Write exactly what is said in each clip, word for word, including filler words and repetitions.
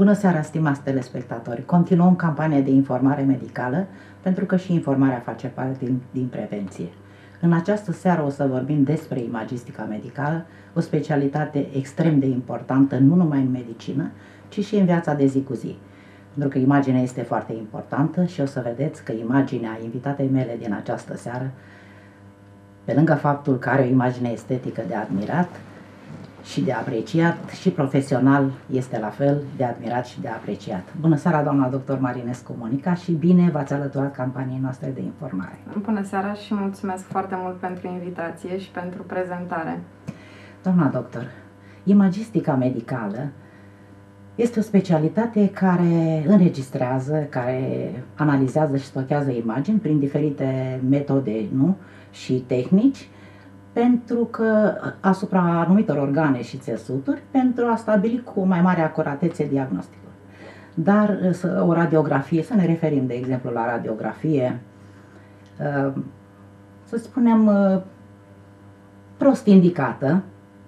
Bună seara, stimați telespectatori! Continuăm campania de informare medicală, pentru că și informarea face parte din, din prevenție. În această seară o să vorbim despre imagistica medicală, o specialitate extrem de importantă, nu numai în medicină, ci și în viața de zi cu zi. Pentru că imaginea este foarte importantă și o să vedeți că imaginea invitatei mele din această seară, pe lângă faptul că are o imagine estetică de admirat și de apreciat, și profesional este la fel de admirat și de apreciat. Bună seara, doamna doctor Marinescu Monica, și bine v-ați alăturat campaniei noastre de informare. Bună seara și mulțumesc foarte mult pentru invitație și pentru prezentare. Doamna doctor, imagistica medicală este o specialitate care înregistrează, care analizează și stochează imagini prin diferite metode, nu? Și tehnici, pentru că asupra anumitor organe și țesuturi, pentru a stabili cu o mai mare acuratețe diagnosticul. Dar o radiografie, să ne referim de exemplu la radiografie, să spunem prost indicată,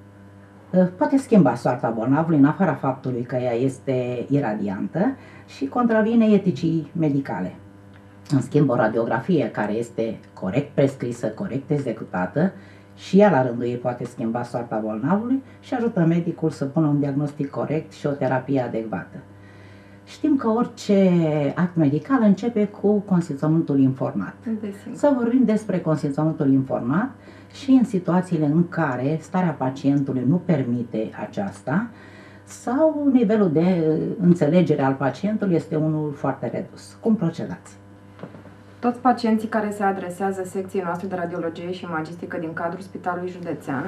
poate schimba soarta bolnavului în afara faptului că ea este iradiantă și contravine eticii medicale. În schimb, o radiografie care este corect prescrisă, corect executată, și ea la rândul ei poate schimba soarta bolnavului și ajută medicul să pună un diagnostic corect și o terapie adecvată. Știm că orice act medical începe cu consimțământul informat. Desigur. Să vorbim despre consimțământul informat și în situațiile în care starea pacientului nu permite aceasta sau nivelul de înțelegere al pacientului este unul foarte redus. Cum procedați? Toți pacienții care se adresează secției noastre de radiologie și imagistică din cadrul Spitalului Județean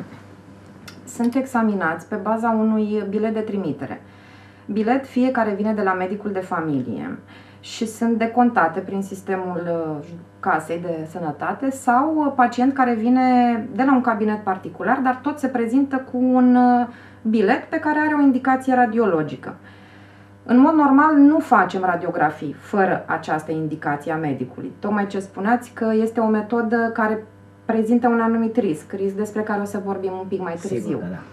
sunt examinați pe baza unui bilet de trimitere. Bilet fie care vine de la medicul de familie și sunt decontate prin sistemul casei de sănătate, sau pacient care vine de la un cabinet particular, dar tot se prezintă cu un bilet pe care are o indicație radiologică. În mod normal nu facem radiografii fără această indicație a medicului. Tocmai ce spuneați că este o metodă care prezintă un anumit risc, risc despre care o să vorbim un pic mai târziu. Sigur că da.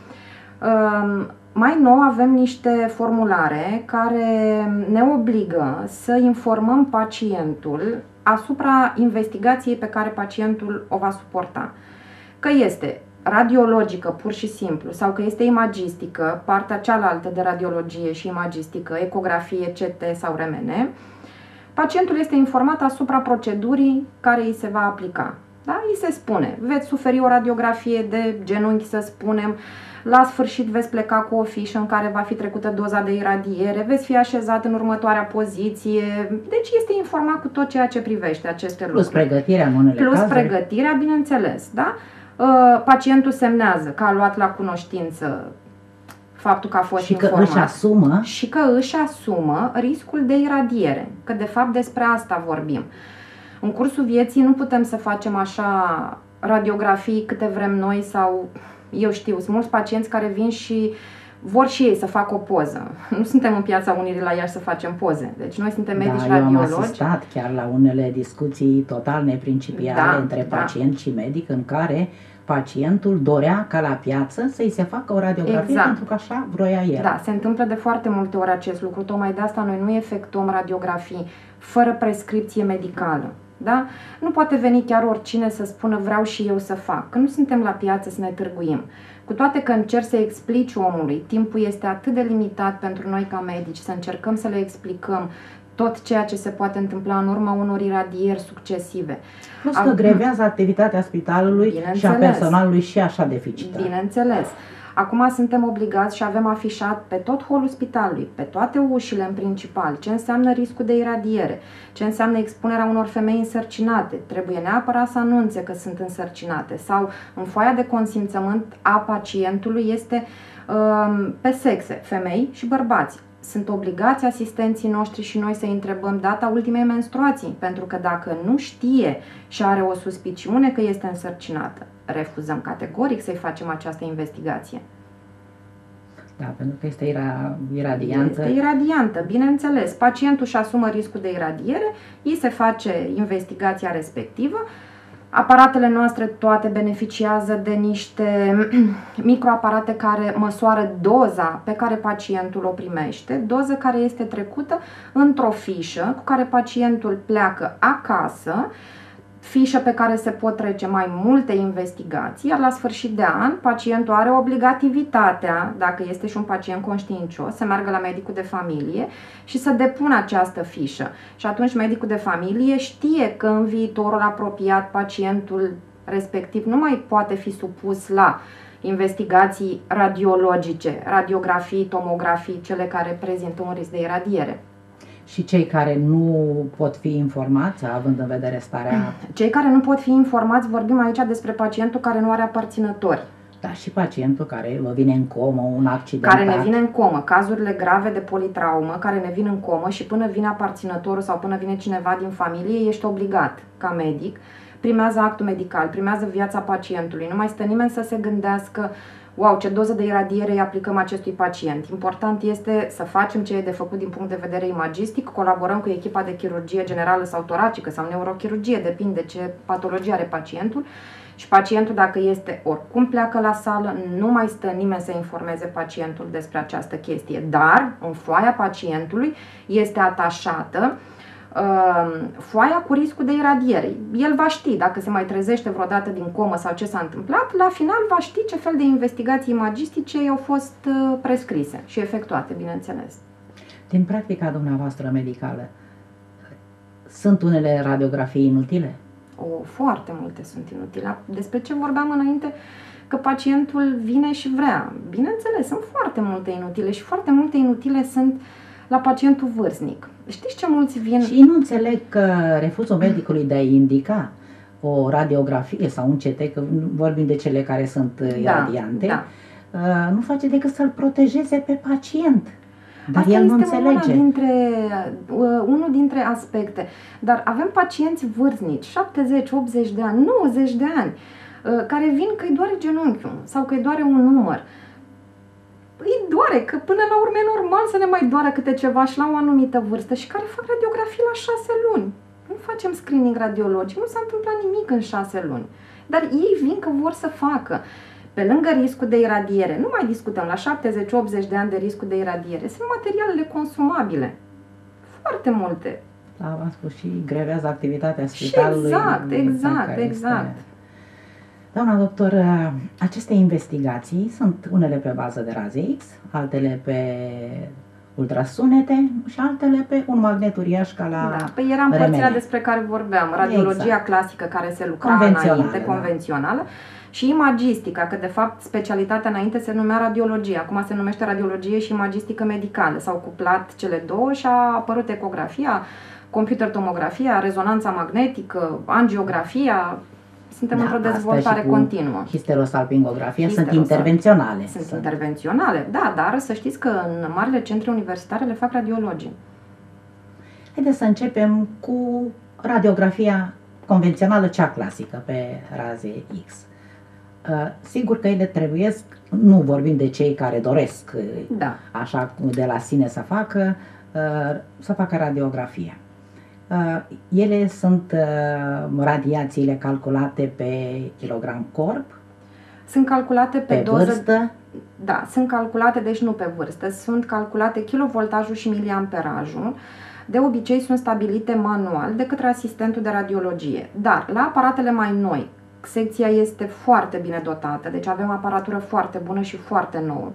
Uh, mai nou avem niște formulare care ne obligă să informăm pacientul asupra investigației pe care pacientul o va suporta. Că este radiologică, pur și simplu, sau că este imagistică, partea cealaltă de radiologie și imagistică, ecografie, C T sau R M N, pacientul este informat asupra procedurii care îi se va aplica. Da? Îi se spune, veți suferi o radiografie de genunchi, să spunem, la sfârșit veți pleca cu o fișă în care va fi trecută doza de iradiere, veți fi așezat în următoarea poziție, deci este informat cu tot ceea ce privește aceste Plus lucruri. pregătirea în unele Plus cazuri. pregătirea, bineînțeles, da? Pacientul semnează că a luat la cunoștință faptul că a fost și informat că își asumă și că își asumă riscul de iradiere, că de fapt despre asta vorbim. În cursul vieții nu putem să facem așa radiografii câte vrem noi sau, eu știu, sunt mulți pacienți care vin și vor și ei să facă o poză. Nu suntem în Piața Unirii la Iași să facem poze. Deci noi suntem medici da, radiologi. Eu am asistat chiar la unele discuții total neprincipiale Da, între da. pacient și medic, în care pacientul dorea ca la piață să-i se facă o radiografie, Exact. pentru că așa vroia el. Da, se întâmplă de foarte multe ori acest lucru. Tocmai de asta noi nu efectuăm radiografii fără prescripție medicală. Da? Nu poate veni chiar oricine să spună vreau și eu să fac, că nu suntem la piață să ne târguim. Cu toate că încerc să explici omului, timpul este atât de limitat pentru noi ca medici, să încercăm să le explicăm tot ceea ce se poate întâmpla în urma unor iradieri succesive. Plus că grevează activitatea spitalului și a personalului și așa deficitară. Bineînțeles. Acum suntem obligați și avem afișat pe tot holul spitalului, pe toate ușile în principal, ce înseamnă riscul de iradiere, ce înseamnă expunerea unor femei însărcinate. Trebuie neapărat să anunțe că sunt însărcinate, sau în foaia de consimțământ a pacientului este um, pe sexe, femei și bărbați. Sunt obligați asistenții noștri și noi să întrebăm data ultimei menstruații, pentru că dacă nu știe și are o suspiciune că este însărcinată, refuzăm categoric să-i facem această investigație. Da, pentru că este ira, iradiantă. Este iradiantă, bineînțeles. Pacientul își asumă riscul de iradiere, îi se face investigația respectivă, Aparatele noastre toate beneficiază de niște microaparate care măsoară doza pe care pacientul o primește, doză care este trecută într-o fișă cu care pacientul pleacă acasă, fișă pe care se pot trece mai multe investigații, iar la sfârșit de an pacientul are obligativitatea, dacă este și un pacient conștiincios, să meargă la medicul de familie și să depună această fișă. Și atunci medicul de familie știe că în viitorul apropiat pacientul respectiv nu mai poate fi supus la investigații radiologice, radiografii, tomografii, cele care prezintă un risc de iradiere. Și cei care nu pot fi informați, având în vedere starea... Cei care nu pot fi informați, vorbim aici despre pacientul care nu are aparținători. Da, și pacientul care vă vine în comă, un accident. Care ne vine în comă, cazurile grave de politraumă, care ne vin în comă și până vine aparținătorul sau până vine cineva din familie, ești obligat, ca medic, primează actul medical, primează viața pacientului. Nu mai stă nimeni să se gândească: wow, ce doză de iradiere îi aplicăm acestui pacient. Important este să facem ce e de făcut din punct de vedere imagistic, colaborăm cu echipa de chirurgie generală sau toracică sau neurochirurgie, depinde ce patologie are pacientul. Și pacientul, dacă este, oricum pleacă la sală, nu mai stă nimeni să informeze pacientul despre această chestie. Dar în foaia pacientului este atașată foaia cu riscul de iradiere. El va ști dacă se mai trezește vreodată din comă sau ce s-a întâmplat, la final va ști ce fel de investigații imagistice au fost prescrise și efectuate, bineînțeles. Din practica dumneavoastră medicală, sunt unele radiografii inutile? O, foarte multe sunt inutile. Despre ce vorbeam înainte, că pacientul vine și vrea. Bineînțeles, sunt foarte multe inutile și foarte multe inutile sunt la pacientul vârstnic. Știți ce mulți vin... Și nu înțeleg că refuzul medicului de a indica o radiografie sau un C T, că vorbim de cele care sunt iradiante, da, da. Nu face decât să-l protejeze pe pacient. Dar Asta el nu este înțelege. Dintre, unul dintre aspecte. Dar avem pacienți vârstnici, șaptezeci, optzeci de ani, nouăzeci de ani, care vin că îi doare genunchiul sau că îi doare un număr. Îi doare, că până la urmă e normal să ne mai doară câte ceva și la o anumită vârstă, și care fac radiografii la șase luni. Nu facem screening radiologic, nu s-a întâmplat nimic în șase luni. Dar ei vin că vor să facă. Pe lângă riscul de iradiere, nu mai discutăm, la șaptezeci optzeci de ani de riscul de iradiere, sunt materialele consumabile. Foarte multe. Da, v-am spus, și grevează activitatea spitalului. Și exact, exact, exact. Este... Doamna doctor, aceste investigații sunt unele pe bază de raze X, altele pe ultrasunete și altele pe un magnet uriaș ca la da, păi era împărțirea despre care vorbeam, radiologia exact. clasică care se lucra înainte, da. convențională, și imagistica, că de fapt specialitatea înainte se numea radiologie, acum se numește radiologie și imagistică medicală. S-au cuplat cele două și a apărut ecografia, computer tomografia, rezonanța magnetică, angiografia. Suntem da, într-o dezvoltare continuă. Histerosalpingografia sunt intervenționale. Sunt, sunt intervenționale, da, dar să știți că în marile centre universitare le fac radiologii. Haideți să începem cu radiografia convențională, cea clasică, pe raze X. Sigur că ele trebuiesc, nu vorbim de cei care doresc, da. așa de la sine să facă, să facă radiografia. Ele sunt radiațiile calculate pe kilogram corp? Sunt calculate pe, pe doză. Vârstă? Da, sunt calculate, deci nu pe vârstă, sunt calculate kilovoltajul și miliamperajul. De obicei sunt stabilite manual de către asistentul de radiologie. Dar la aparatele mai noi, secția este foarte bine dotată, deci avem aparatură foarte bună și foarte nouă.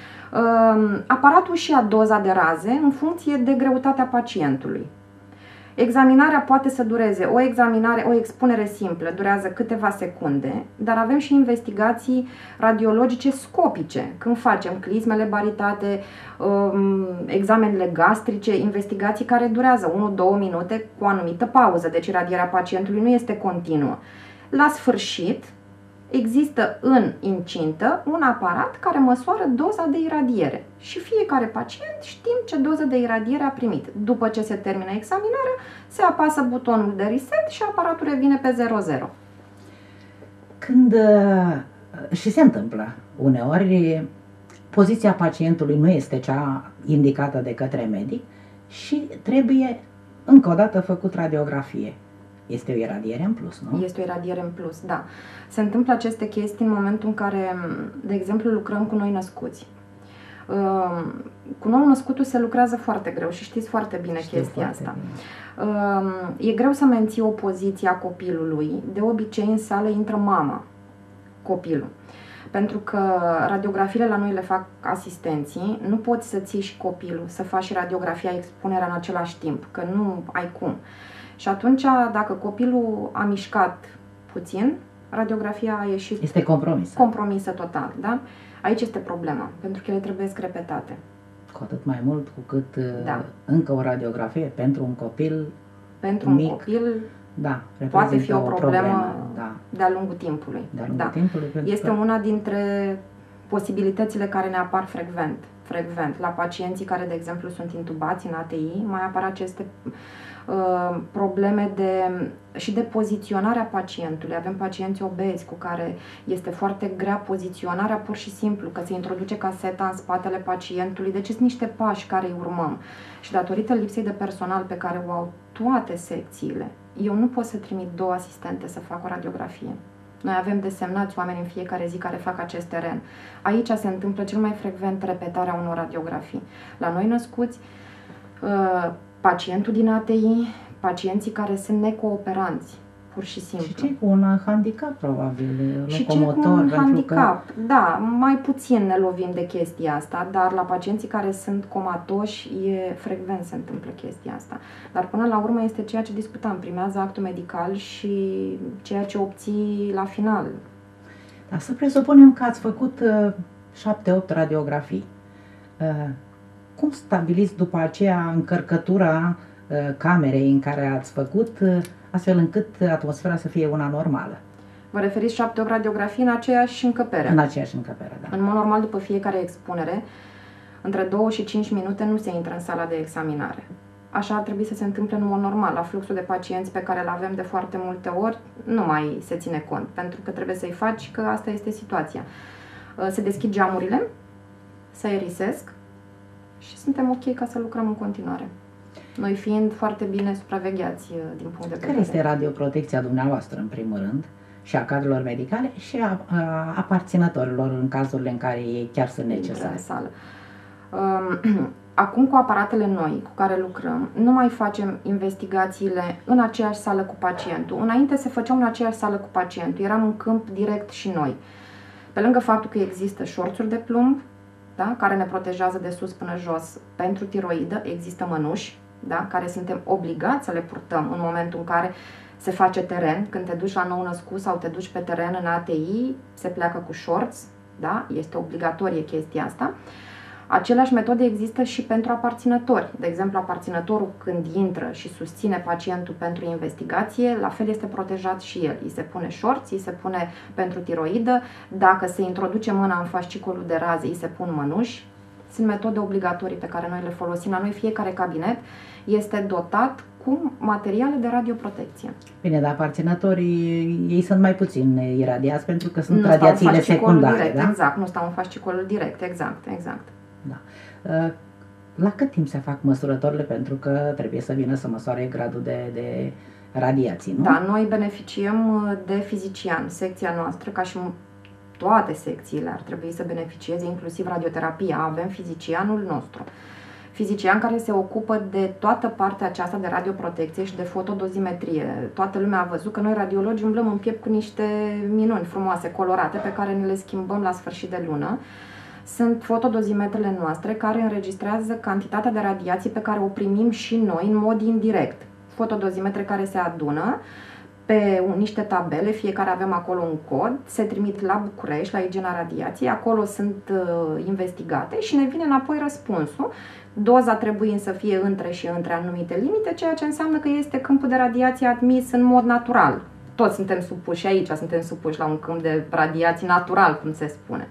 Aparatul și ia doza de raze în funcție de greutatea pacientului. Examinarea poate să dureze, o examinare, o expunere simplă durează câteva secunde, dar avem și investigații radiologice scopice, când facem clismele baritate, examenele gastrice, investigații care durează unu două minute cu o anumită pauză, deci radierea pacientului nu este continuă. La sfârșit, există în incintă un aparat care măsoară doza de iradiere și fiecare pacient știm ce doză de iradiere a primit. După ce se termină examinarea, se apasă butonul de reset și aparatul revine pe zero zero. Când, și se întâmplă uneori, poziția pacientului nu este cea indicată de către medic și trebuie încă o dată făcut radiografie. Este o iradiere în plus, nu? Este o iradiere în plus, da. Se întâmplă aceste chestii în momentul în care, de exemplu, lucrăm cu noi născuți. Cu nou născutul se lucrează foarte greu și știți foarte bine Știu chestia foarte asta. bine. E greu să menții o poziție a copilului. De obicei în sală intră mama, copilul. Pentru că radiografiile la noi le fac asistenții, nu poți să ții și copilul, să faci și radiografia, expunerea în același timp, că nu ai cum. Și atunci, dacă copilul a mișcat puțin, radiografia a ieșit este compromisă. compromisă total, da? Aici este problema, pentru că ele trebuie repetate. Cu atât mai mult cu cât da. încă o radiografie pentru un copil pentru mic, un copil da, poate fi o problemă, problemă da. de-a lungul timpului. De-a lungul da. timpului este că... una dintre posibilitățile care ne apar frecvent. frecvent. La pacienții care, de exemplu, sunt intubați în A T I, mai apar aceste uh, probleme de, și de poziționare a pacientului. Avem pacienți obezi cu care este foarte grea poziționarea pur și simplu, că se introduce caseta în spatele pacientului. Deci sunt niște pași care îi urmăm. Și datorită lipsei de personal pe care o au toate secțiile, eu nu pot să trimit două asistente să facă o radiografie. Noi avem desemnați oameni în fiecare zi care fac acest teren. Aici se întâmplă cel mai frecvent repetarea unor radiografii. La noi născuți, pacientul din A T I, pacienții care sunt necooperanți, pur și simplu. Și cei cu un handicap, probabil, și locomotor. Și cei cu un handicap, că... da, mai puțin ne lovim de chestia asta, dar la pacienții care sunt comatoși, e frecvent se întâmplă chestia asta. Dar până la urmă este ceea ce discutam, primează actul medical și ceea ce obții la final. Dar să presupunem că ați făcut șapte opt radiografii. Uh, cum stabiliți după aceea încărcătura uh, camerei în care ați făcut, uh, astfel încât atmosfera să fie una normală? Vă referiți șapte opt radiografii în aceeași încăpere? În aceeași încăpere, da. În mod normal, după fiecare expunere, între două și cinci minute nu se intră în sala de examinare. Așa ar trebui să se întâmple în mod normal. La fluxul de pacienți pe care îl avem de foarte multe ori, nu mai se ține cont, pentru că trebuie să-i faci, că asta este situația. Se deschid geamurile, se aerisesc și suntem ok ca să lucrăm în continuare. Noi fiind foarte bine supravegheați din punct de vedere. Care este radioprotecția dumneavoastră, în primul rând, și a cadrelor medicale și a, a aparținătorilor în cazurile în care ei chiar sunt necesare? Sală. Acum, cu aparatele noi cu care lucrăm, nu mai facem investigațiile în aceeași sală cu pacientul. Înainte se făceau în aceeași sală cu pacientul, eram în câmp direct și noi. Pe lângă faptul că există șorțuri de plumb, da, care ne protejează de sus până jos pentru tiroidă, există mănuși, da, care suntem obligați să le purtăm în momentul în care se face teren. Când te duci la nou născut sau te duci pe teren în A T I, se pleacă cu șorți, da, este obligatorie chestia asta. Aceleași metode există și pentru aparținători. De exemplu, aparținătorul când intră și susține pacientul pentru investigație, la fel este protejat și el. Îi se pune șorți, îi se pune pentru tiroidă, dacă se introduce mâna în fascicolul de raze, îi se pun mănuși. Sunt metode obligatorii pe care noi le folosim. La noi fiecare cabinet este dotat cu materiale de radioprotecție. Bine, dar aparținătorii, ei sunt mai puțin iradiați pentru că sunt nu radiațiile secundare, direct, da? Exact, nu stau în fascicolul direct, exact, exact. Da. La cât timp se fac măsurătorile? Pentru că trebuie să vină să măsoare gradul de, de radiații, nu? Da, noi beneficiem de fizician. Secția noastră, ca și toate secțiile, ar trebui să beneficieze, inclusiv radioterapia. Avem fizicianul nostru. Fizician care se ocupă de toată partea aceasta de radioprotecție și de fotodozimetrie. Toată lumea a văzut că noi radiologi umblăm în piept cu niște minuni frumoase, colorate, pe care ne le schimbăm la sfârșit de lună. Sunt fotodozimetrele noastre care înregistrează cantitatea de radiații pe care o primim și noi în mod indirect. Fotodozimetre care se adună pe niște tabele, fiecare avem acolo un cod, se trimit la București, la Igiena Radiației, acolo sunt uh, investigate și ne vine înapoi răspunsul. Doza trebuie să fie între și între anumite limite, ceea ce înseamnă că este câmpul de radiație admis în mod natural. Toți suntem supuși, aici suntem supuși la un câmp de radiații natural, cum se spune.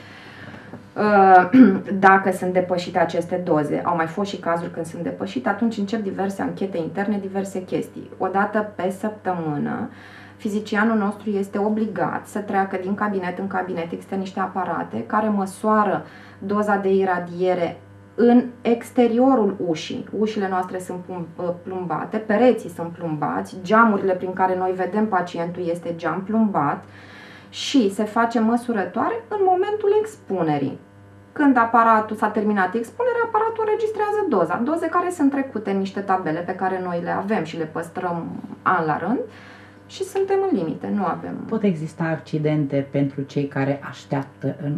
Dacă sunt depășite aceste doze, au mai fost și cazuri când sunt depășite, atunci încep diverse anchete interne, diverse chestii. O dată pe săptămână, fizicianul nostru este obligat să treacă din cabinet în cabinet, există niște aparate care măsoară doza de iradiere în exteriorul ușii. Ușile noastre sunt plumbate, pereții sunt plumbați, geamurile prin care noi vedem pacientul este geam plumbat și se face măsurătoare în momentul expunerii. Când aparatul s-a terminat expunerea, aparatul înregistrează doza. Doze care sunt trecute în niște tabele pe care noi le avem și le păstrăm an la rând și suntem în limite, nu avem... Pot exista accidente pentru cei care așteaptă în,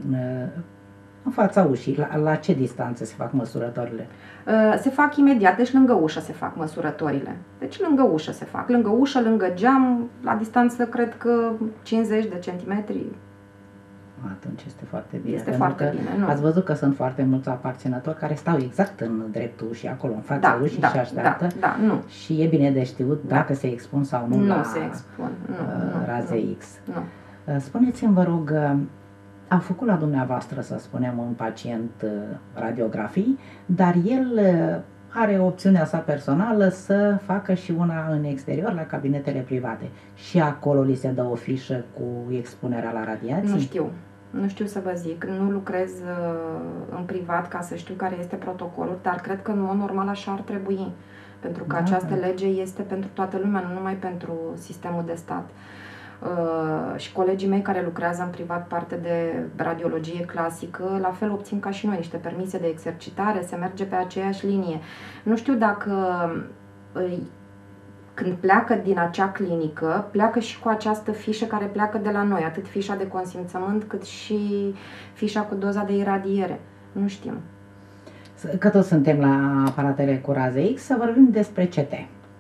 în fața ușii? La, la ce distanță se fac măsurătorile? Se fac imediat, deci lângă ușă se fac măsurătorile. Deci lângă ușă se fac, lângă ușă, lângă geam, la distanță cred că cincizeci de centimetri. Atunci este foarte bine. Este foarte bine, nu? Ați văzut că sunt foarte mulți aparținători care stau exact în dreptul ușii, acolo, în fața da, ușii da, și așteaptă. Da, da, nu. Și e bine de știut da. dacă se expun sau nu, nu la se expun. Nu, uh, raze nu, X. Nu. Spuneți-mi, vă rog, am făcut la dumneavoastră, să spunem, un pacient radiografii, dar el are opțiunea sa personală să facă și una în exterior, la cabinetele private. Și acolo li se dă o fișă cu expunerea la radiații? Nu știu. Nu știu să vă zic. Nu lucrez în privat ca să știu care este protocolul, dar cred că în mod normal așa ar trebui. Pentru că da, această lege este pentru toată lumea, nu numai pentru sistemul de stat. Uh, și colegii mei care lucrează în privat parte de radiologie clasică, la fel obțin ca și noi niște permise de exercitare, se merge pe aceeași linie. Nu știu dacă uh, când pleacă din acea clinică, pleacă și cu această fișă care pleacă de la noi, atât fișa de consimțământ cât și fișa cu doza de iradiere. Nu știm. Că toți suntem la aparatele cu raze X, să vorbim despre C T.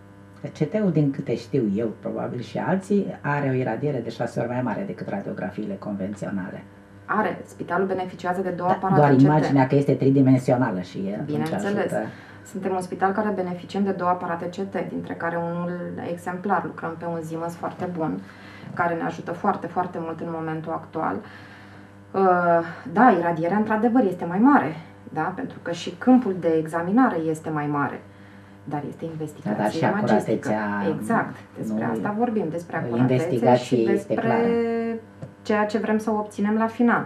C T-ul, din câte știu eu, probabil și alții, are o iradiere de șase ori mai mare decât radiografiile convenționale. Are. Spitalul beneficiază de două da, aparate doar C T. imaginea că este tridimensională și e. Bineînțeles. Suntem un spital care beneficiem de două aparate C T, dintre care unul exemplar. Lucrăm pe un Siemens foarte bun, care ne ajută foarte, foarte mult în momentul actual. Da, iradierea într-adevăr este mai mare, da? Pentru că și câmpul de examinare este mai mare. Dar este investigație da, dar și magistică. Exact. Despre nu, asta vorbim, despre acuratețe și despre ceea ce vrem să obținem la final.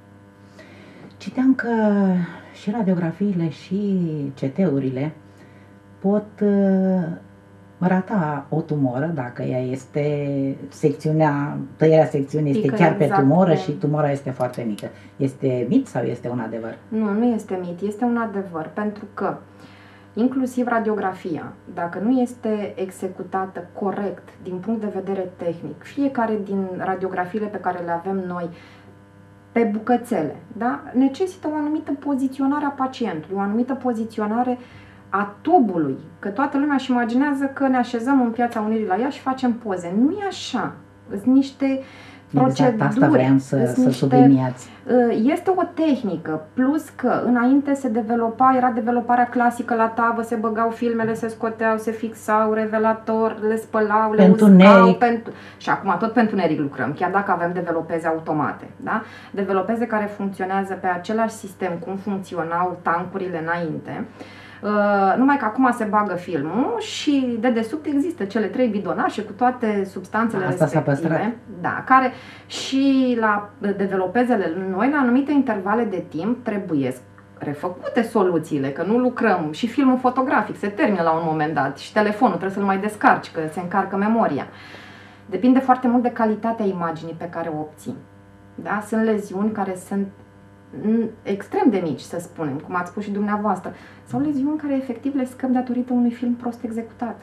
Citeam că și radiografiile și C T-urile pot uh, rata o tumoră dacă ea este secțiunea, tăierea secțiunii este chiar exact pe tumoră și tumora este foarte mică. Este mit sau este un adevăr? Nu, nu este mit, este un adevăr, pentru că inclusiv radiografia, dacă nu este executată corect din punct de vedere tehnic, fiecare din radiografiile pe care le avem noi pe bucățele, da, necesită o anumită poziționare a pacientului, o anumită poziționare a tubului, că toată lumea își imaginează că ne așezăm în Piața Unirii la ea și facem poze. Nu e așa. Sunt niște proceduri. Exact, asta vreau să, să subliniați. Este o tehnică, plus că înainte se developa, era developarea clasică la tavă, se băgau filmele, se scoteau, se fixau, revelator, le spălau, le uscau. Pentru... Și acum tot pentru întuneric lucrăm, chiar dacă avem developeze automate. Da? Developeze care funcționează pe același sistem cum funcționau tancurile înainte. Uh, numai că acum se bagă filmul și de desubt există cele trei bidonașe cu toate substanțele Asta respective, da, care și la developezele noi, la anumite intervale de timp, trebuie refăcute soluțiile, că nu lucrăm și filmul fotografic se termină la un moment dat și telefonul trebuie să-l mai descarci, că se încarcă memoria. Depinde foarte mult de calitatea imaginii pe care o obții. Da? Sunt leziuni care sunt extrem de mici, să spunem, cum ați spus și dumneavoastră, sau leziuni care efectiv le scăp datorită unui film prost executat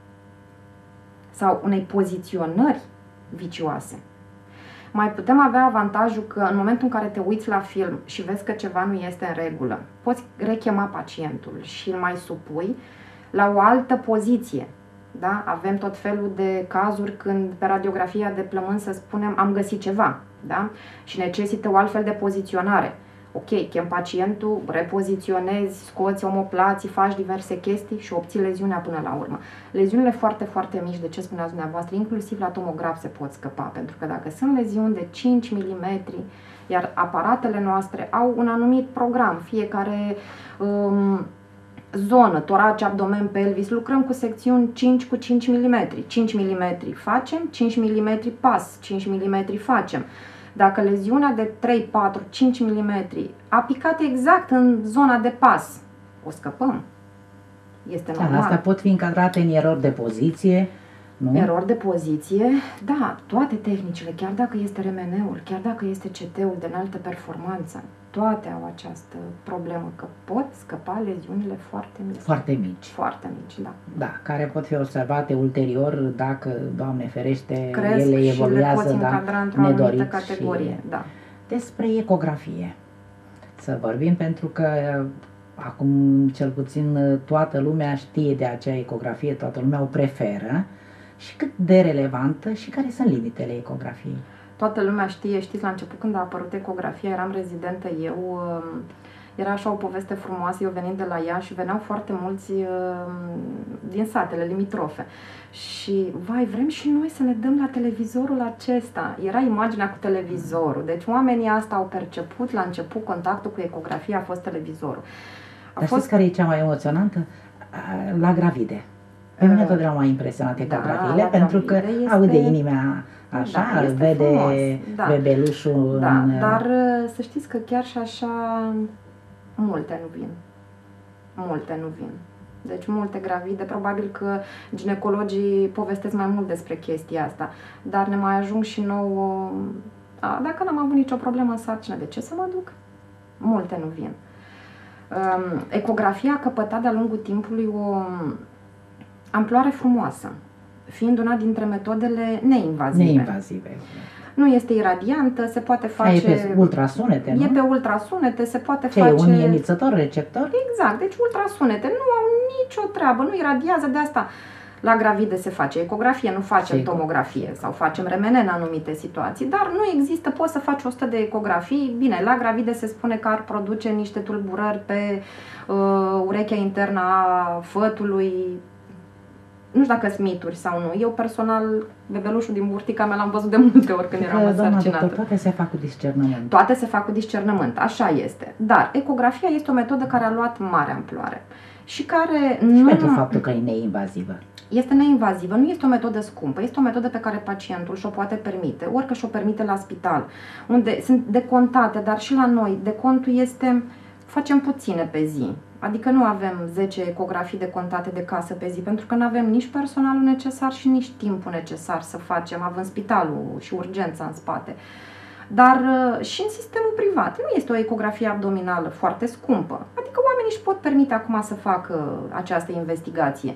sau unei poziționări vicioase. Mai putem avea avantajul că în momentul în care te uiți la film și vezi că ceva nu este în regulă, poți rechema pacientul și îl mai supui la o altă poziție. Da? Avem tot felul de cazuri când pe radiografia de plămâni, să spunem, am găsit ceva, da? Și necesită o altfel de poziționare. Ok, chem pacientul, repoziționezi, scoți omoplații, faci diverse chestii și obții leziunea până la urmă. Leziunile foarte, foarte mici, de ce spuneați dumneavoastră, inclusiv la tomograf se pot scăpa, pentru că dacă sunt leziuni de cinci milimetri, iar aparatele noastre au un anumit program, fiecare um, zonă, torace, abdomen, pelvis, lucrăm cu secțiuni cinci cu cinci milimetri. cinci milimetri facem, cinci milimetri pas, cinci milimetri facem. Dacă leziunea de trei, patru, cinci milimetri a picat exact în zona de pas, o scăpăm. Este normal. Da, astea pot fi încadrate în erori de poziție, nu? Erori de poziție, da, toate tehnicile, chiar dacă este R M N-ul, chiar dacă este C T-ul de înaltă performanță, toate au această problemă, că pot scăpa leziunile foarte mici. Foarte mici. Foarte mici, da. Da, care pot fi observate ulterior dacă, Doamne ferește, Cresc ele și le poți evoluează, încadra da, într-o anumită nedorit. categorie, Și da. despre ecografie să vorbim, pentru că acum cel puțin toată lumea știe de acea ecografie, toată lumea o preferă. Și cât de relevantă și care sunt limitele ecografiei? Toată lumea știe, știți, la început când a apărut ecografia, eram rezidentă eu, era așa o poveste frumoasă, eu venind de la ea și veneau foarte mulți din satele limitrofe. Și, vai, vrem și noi să ne dăm la televizorul acesta. Era imaginea cu televizorul. Deci oamenii asta au perceput, la început, contactul cu ecografia a fost televizorul. A Dar fost... știți care e cea mai emoționantă? La gravide. Pe mine totdeauna m-a impresionat ecografiile, da, pentru că este... aude inima așa, da, vede da. bebelușul da, în... Dar să știți că chiar și așa multe nu vin. Multe nu vin. Deci multe gravide, probabil că ginecologii povestesc mai mult despre chestia asta, dar ne mai ajung și nouă, a, dacă n-am avut nicio problemă în sarcină, de ce să mă duc? Multe nu vin. Um, ecografia a căpătat de-a lungul timpului o amploare frumoasă, fiind una dintre metodele neinvazive. Neinvazive. Nu este iradiantă, se poate face... E pe ultrasunete, nu? E pe ultrasunete, se poate Ce, face... un emițător, receptor? Exact, deci ultrasunete nu au nicio treabă, nu iradiază, de asta la gravide se face ecografie, nu facem Sigur. tomografie sau facem R M N în anumite situații, dar nu există, poți să faci o sută de ecografii, bine, la gravide se spune că ar produce niște tulburări pe uh, urechea internă a fătului. Nu știu dacă sunt mituri sau nu. Eu personal, bebelușul din burtica mea l-am văzut de multe ori când eram însărcinată. Toate se fac cu discernământ. Toate se fac cu discernământ, așa este. Dar ecografia este o metodă care a luat mare amploare și care și nu... pentru faptul că e neinvazivă. Este neinvazivă, nu este o metodă scumpă, este o metodă pe care pacientul și-o poate permite, ori că și-o permite la spital, unde sunt decontate, dar și la noi, decontul este, facem puține pe zi. Adică nu avem zece ecografii decontate de casă pe zi, pentru că nu avem nici personalul necesar și nici timpul necesar să facem, având spitalul și urgența în spate. Dar și în sistemul privat nu este o ecografie abdominală foarte scumpă, adică oamenii își pot permite acum să facă această investigație.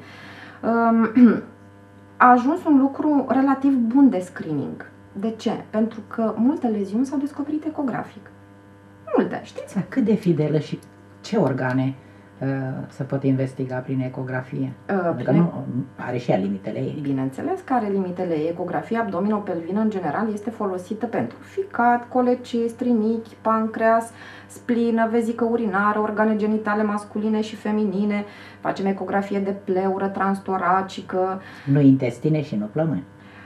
A ajuns un lucru relativ bun de screening. De ce? Pentru că multe leziuni s-au descoperit ecografic. Multe, știți? Cât de fidelă și ce organe uh, se pot investiga prin ecografie? Uh, adică prin... nu, are și ea limitele ei. Bineînțeles că are limitele ei. Ecografia abdominopelvină în general este folosită pentru ficat, colecist, rinichi, pancreas, splină, vezică urinară, organe genitale masculine și feminine. Facem ecografie de pleură transtoracică. Nu intestine și nu plămâni.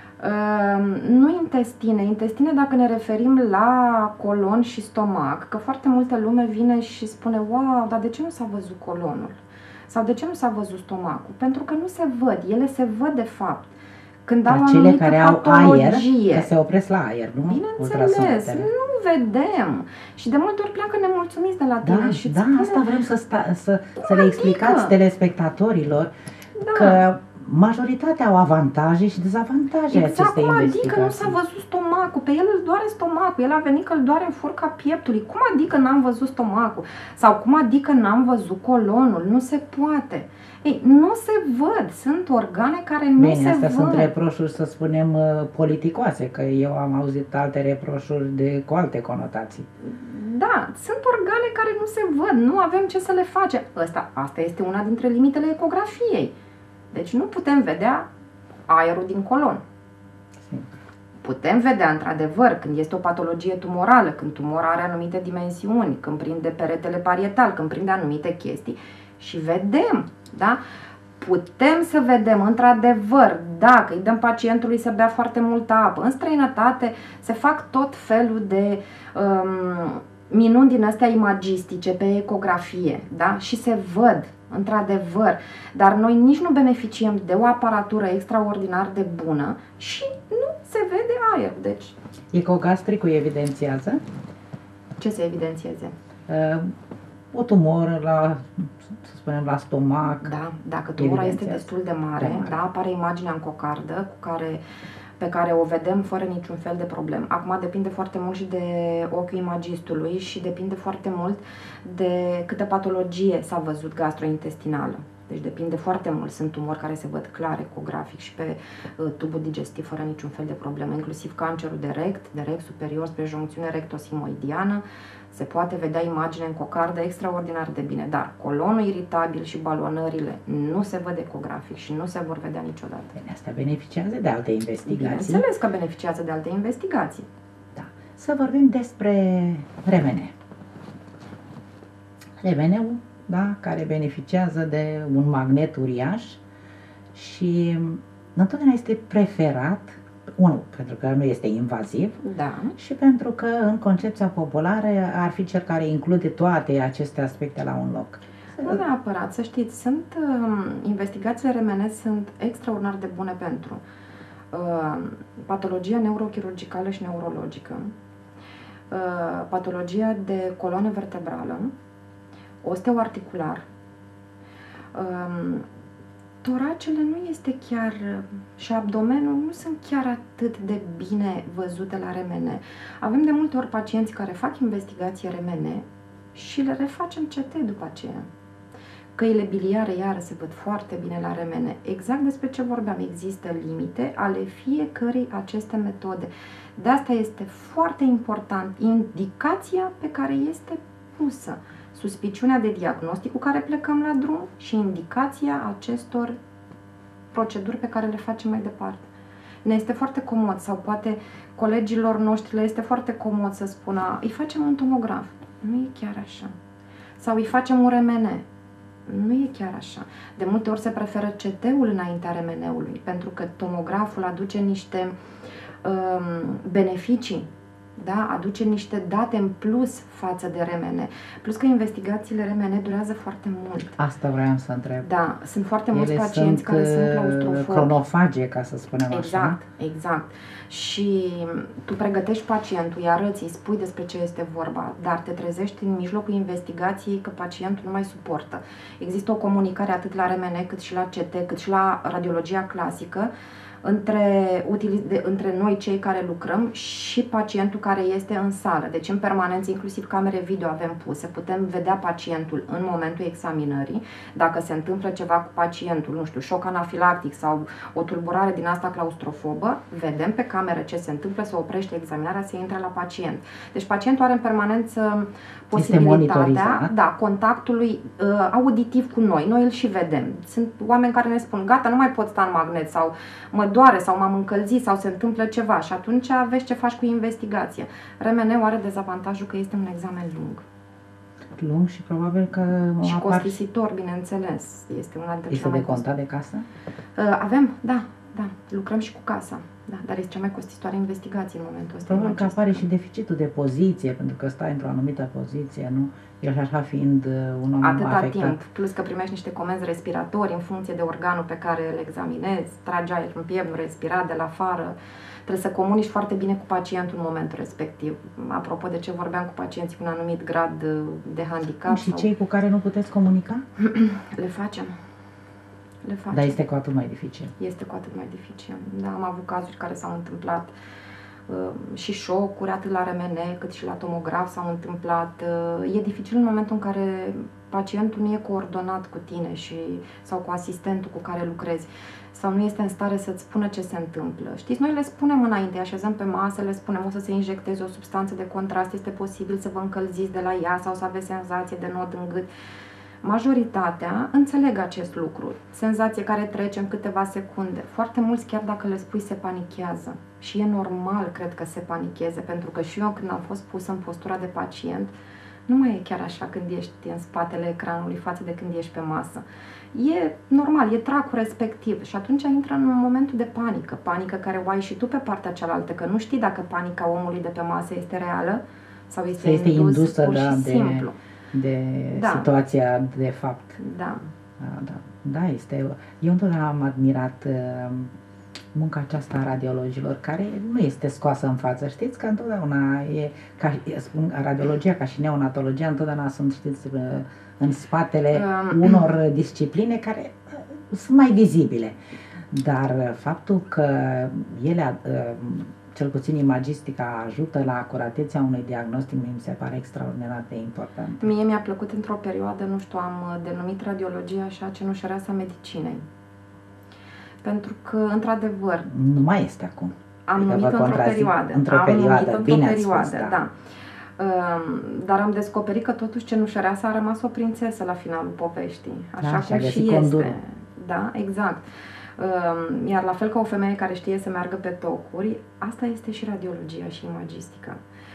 Uh, nu intestine. Intestine dacă ne referim la colon și stomac, că foarte multă lume vine și spune: wow, dar de ce nu s-a văzut colonul? Sau de ce nu s-a văzut stomacul? Pentru că nu se văd, ele se văd de fapt. Când dar au cele care patologie, au aer, că se opresc la aer, nu? Bineînțeles, nu vedem. Și de multe ori pleacă nemulțumiți de la tine. Da, și da, spune, asta vrem să, sta, să, să le explicați adică? telespectatorilor, Da. că majoritatea au avantaje și dezavantaje Exact, acestei cum investigații. adică nu s-a văzut stomacul? Pe el îl doare stomacul, el a venit că îl doare în furca pieptului. Cum adică n-am văzut stomacul? Sau cum adică n-am văzut colonul? Nu se poate. Ei, nu se văd, sunt organe care nu Bine, se astea văd. sunt reproșuri, să spunem, politicoase, că eu am auzit alte reproșuri de, cu alte conotații. Da, sunt organe care nu se văd, nu avem ce să le facem. Asta, asta este una dintre limitele ecografiei. Deci nu putem vedea aerul din colon. Sim. Putem vedea, într-adevăr, când este o patologie tumorală, când tumora are anumite dimensiuni, când prinde peretele parietal, când prinde anumite chestii și vedem, da? Putem să vedem, într-adevăr, dacă îi dăm pacientului să bea foarte multă apă. În străinătate se fac tot felul de um, minuni din astea imagistice pe ecografie, da? Și se văd, într-adevăr, dar noi nici nu beneficiem de o aparatură extraordinar de bună și nu se vede aer. Deci, Ecogastricul evidențiază ce se evidențieze? uh, o tumoră la, să spunem, la stomac. Da, dacă tumora este Evidențiază. destul de mare, De mare. da, apare imaginea în cocardă cu care, pe care o vedem fără niciun fel de problem. Acum depinde foarte mult și de ochiul imagistului și depinde foarte mult de câtă patologie s-a văzut gastrointestinală. Deci depinde foarte mult. Sunt tumori care se văd clar ecografic și pe uh, tubul digestiv fără niciun fel de problemă, inclusiv cancerul de rect, de rect superior spre joncțiune rectosimoidiană. Se poate vedea imagine în cocardă extraordinar de bine, dar colonul iritabil și balonările nu se văd ecografic și nu se vor vedea niciodată. Bine, astea beneficiază de alte investigații. Bineînțeles că beneficiază de alte investigații. Da. Să vorbim despre remene. Remenul, da, care beneficiază de un magnet uriaș și întotdeauna este preferat, unul, pentru că nu este invaziv, Da. și pentru că în concepția populară ar fi cel care include toate aceste aspecte la un loc. Nu neapărat, să știți, sunt uh, investigațiile R M N sunt extraordinar de bune pentru uh, patologia neurochirurgicală și neurologică, uh, patologia de coloană vertebrală, osteoarticular. Uh, toracele nu este chiar și abdomenul nu sunt chiar atât de bine văzute la R M N. Avem de multe ori pacienți care fac investigații R M N și le refacem C T după aceea. Căile biliare, iară, se văd foarte bine la R M N. Exact despre ce vorbeam, există limite ale fiecărei aceste metode. De asta este foarte important indicația pe care este pusă, suspiciunea de diagnostic cu care plecăm la drum și indicația acestor proceduri pe care le facem mai departe. Ne este foarte comod, sau poate colegilor noștri le este foarte comod să spună îi facem un tomograf. Nu e chiar așa. Sau îi facem un R M N. Nu e chiar așa. De multe ori se preferă C T-ul înaintea R M N-ului, pentru că tomograful aduce niște um, beneficii, da? Aduce niște date în plus față de R M N. Plus că investigațiile R M N durează foarte mult. Asta vreau să întreb. Da, sunt foarte mulți Ele pacienți sunt, care sunt claustrofobi. cronofage, ca să spunem Exact, așa. exact. Și tu pregătești pacientul, îi arăți, îi spui despre ce este vorba, dar te trezești în mijlocul investigației că pacientul nu mai suportă. Există o comunicare atât la R M N cât și la C T, cât și la radiologia clasică, între, de, între noi cei care lucrăm și pacientul care este în sală. Deci în permanență, inclusiv camere video avem puse, putem vedea pacientul în momentul examinării. Dacă se întâmplă ceva cu pacientul, nu știu, șoc anafilactic sau o tulburare din asta claustrofobă, vedem pe cameră ce se întâmplă, se oprește examinarea, se intră la pacient. Deci pacientul are în permanență posibilitatea, da, contactului uh, auditiv cu noi. Noi îl și vedem. Sunt oameni care ne spun, gata, nu mai pot sta în magnet sau mă doare sau m-am încălzit sau se întâmplă ceva și atunci vezi ce faci cu investigație. R M N-ul are dezavantajul că este un examen lung. Lung și probabil că și apar... costisitor, bineînțeles. Este una dintre Este cele mai de contat de casă? Uh, avem, da, da, lucrăm și cu casa. Da, dar este cea mai costisitoare investigație în momentul ăsta. Probabil că apare și deficitul de poziție, pentru că stai într-o anumită poziție, nu? El și așa fiind un om atâta afectat. timp, plus că primești niște comenzi respiratori în funcție de organul pe care îl examinezi, tragi aer în piept, nu respira de la afară. Trebuie să comunici foarte bine cu pacientul în momentul respectiv. Apropo de ce vorbeam cu pacienții cu un anumit grad de handicap. Și sau... cei cu care nu puteți comunica? Le facem. Le facem. Dar este cu atât mai dificil. Este cu atât mai dificil. Da, am avut cazuri care s-au întâmplat uh, și șocuri, atât la R M N cât și la tomograf s-au întâmplat. Uh, e dificil în momentul în care pacientul nu e coordonat cu tine și, sau cu asistentul cu care lucrezi sau nu este în stare să-ți spună ce se întâmplă. Știți, noi le spunem înainte, așezăm pe masă, le spunem o să se injecteze o substanță de contrast, este posibil să vă încălziți de la ea sau să aveți senzație de nod în gât. Majoritatea înțeleg acest lucru, senzație care trece în câteva secunde. Foarte mulți, chiar dacă le spui, se panichează. Și e normal, cred că se panicheze, pentru că și eu când am fost pus în postura de pacient, nu mai e chiar așa când ești în spatele ecranului față de când ești pe masă. E normal, e tracul respectiv și atunci intră în momentul de panică, panică care o ai și tu pe partea cealaltă, că nu știi dacă panica omului de pe masă este reală sau este, este indus, indusă, pur și da, simplu. de, de Da. situația de fapt. Da. Da, da. Da, este... Eu întotdeauna am admirat uh, munca aceasta a radiologilor, care nu este scoasă în față. Știți că întotdeauna e, ca, spun, radiologia ca și neonatologia întotdeauna sunt, știți, în spatele um. unor discipline care sunt mai vizibile. Dar faptul că ele, cel puțin imagistica, ajută la acuratețea unui diagnostic, mi se pare extraordinar de important. Mie mi-a plăcut într-o perioadă, nu știu, am denumit radiologia așa cenușăreasa medicinei. Pentru că, într-adevăr... Nu mai este acum. Am numit într-o perioadă. Într-o perioadă, într bine ați spus, da. da. Dar am descoperit că totuși cenușăreasa a rămas o prințesă la finalul poveștii. Așa da, cum și este. Condurul. Da, exact. Iar la fel ca o femeie care știe să meargă pe tocuri, asta este și radiologia și imagistica.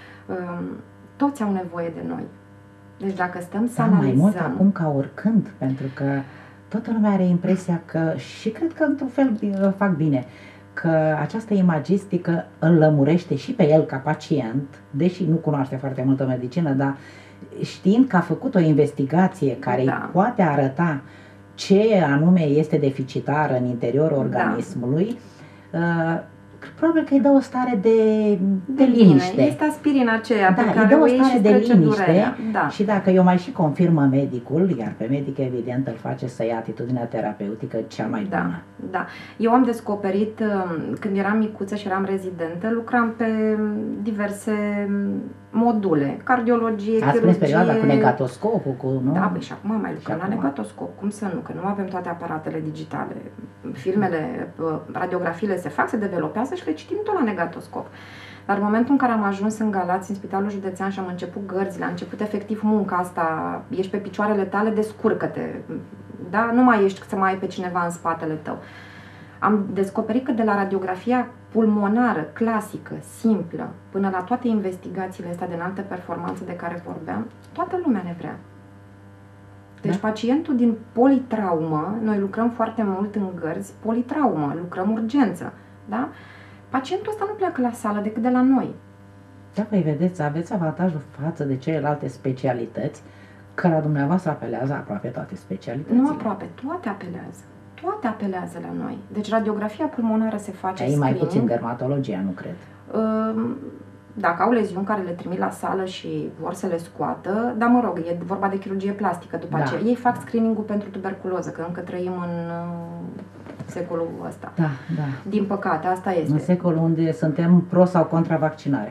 Toți au nevoie de noi. Deci dacă stăm să da, analizăm... mai mult acum ca oricând, pentru că toată lumea are impresia că, și cred că într-un fel fac bine, că această imagistică îl lămurește și pe el ca pacient, deși nu cunoaște foarte multă medicină, dar știind că a făcut o investigație care da. îi poate arăta ce anume este deficitar în interiorul organismului, da. uh, probabil că îi dă o stare de, de liniște. Este aspirina aceea da, pe care îi dă o stare de liniște da. și dacă eu mai și confirmă medicul, iar pe medic evident îl face să ia atitudinea terapeutică cea mai da, bună. Da. Eu am descoperit, când eram micuță și eram rezidentă, lucram pe diverse module, cardiologie, Ați chirurgie... prins perioada cu negatoscopul, cu, nu? Da, băi, și acum mai lucrăm la negatoscop, cum să nu, că nu avem toate aparatele digitale. Filmele, radiografiile se fac, se developează și le citim tot la negatoscop. Dar în momentul în care am ajuns în Galați, în Spitalul Județean, și am început gărzile, am început efectiv munca asta, ești pe picioarele tale, descurcă-te, da? Nu mai ești să mai ai pe cineva în spatele tău. Am descoperit că de la radiografia pulmonară, clasică, simplă, până la toate investigațiile astea de înaltă performanță de care vorbeam, toată lumea ne vrea. Deci da? Pacientul din politraumă, noi lucrăm foarte mult în gărzi, politraumă, lucrăm urgență, da? Pacientul ăsta nu pleacă la sală decât de la noi. Da, păi vedeți, aveți avantajul față de celelalte specialități, că la dumneavoastră apelează aproape toate specialitățile. Nu aproape, toate apelează. Toate apelează la noi. Deci radiografia pulmonară se face screening. Mai puțin dermatologia, nu cred. Dacă au leziuni care le trimit la sală și vor să le scoată, dar mă rog, e vorba de chirurgie plastică după da. aceea. Ei fac screening-ul pentru tuberculoză, că încă trăim în secolul ăsta. Da, da. Din păcate, asta este. În secolul unde suntem pro sau contra vaccinare.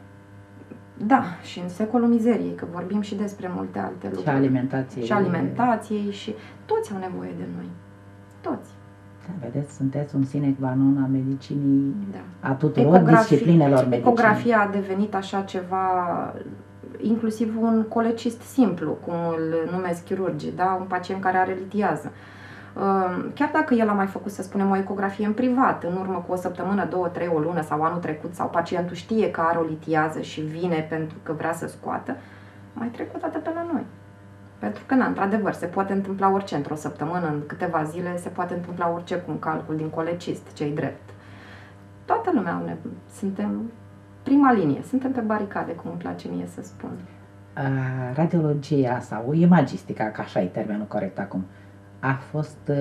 Da, și în secolul mizeriei, că vorbim și despre multe alte lucruri. Și alimentației. Și alimentației și toți au nevoie de noi. Toți. Da, vedeți, sunteți un sine qua non a medicinii, da. a tuturor disciplinelor medicinii. Ecografia a devenit așa ceva, inclusiv un colecist simplu, cum îl numesc chirurgii, da? Un pacient care are litiază. Chiar dacă el a mai făcut, să spunem, o ecografie în privat, în urmă cu o săptămână, două, trei, o lună sau anul trecut, sau pacientul știe că are o litiază și vine pentru că vrea să scoată, mai trec o dată pe la noi. Pentru că, na, într-adevăr, se poate întâmpla orice într-o săptămână, în câteva zile, se poate întâmpla orice cu un calcul din colecist, ce-i drept. Toată lumea ne... suntem prima linie, suntem pe baricade, cum îmi place mie să spun. Uh, radiologia sau imagistica, ca așa e termenul corect acum, a fost, uh,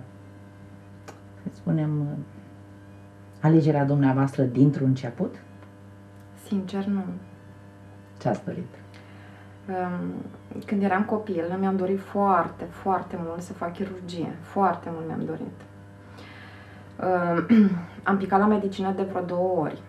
să spunem, uh, alegerea dumneavoastră dintr-un început? Sincer, nu. Ce-ați dorit? Când eram copil, mi-am dorit foarte, foarte mult să fac chirurgie. Foarte mult mi-am dorit. Am picat la medicină de vreo două ori.